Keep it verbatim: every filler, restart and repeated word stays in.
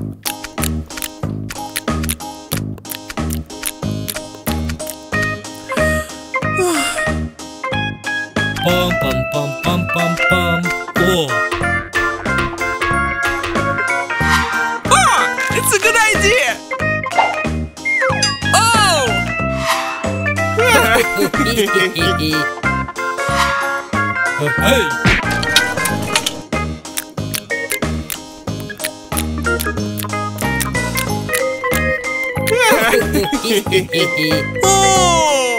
Pam pam pam pam pam pam. Oh. Ah! It's a good idea! Oh! Hey! Oh!